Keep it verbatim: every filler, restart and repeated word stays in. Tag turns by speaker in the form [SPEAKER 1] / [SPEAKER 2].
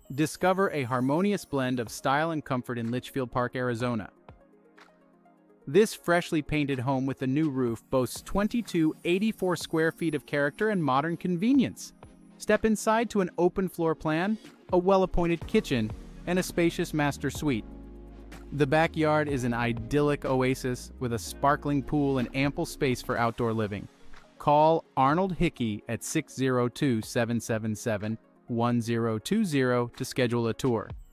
[SPEAKER 1] Discover a harmonious blend of style and comfort in Litchfield Park, Arizona. This freshly painted home with a new roof boasts twenty-two eighty-four square feet of character and modern convenience. Step inside to an open floor plan, a well-appointed kitchen, and a spacious master suite. The backyard is an idyllic oasis with a sparkling pool and ample space for outdoor living. Call Arnold Hickey at six zero two, seven seven seven, one zero two zero to schedule a tour.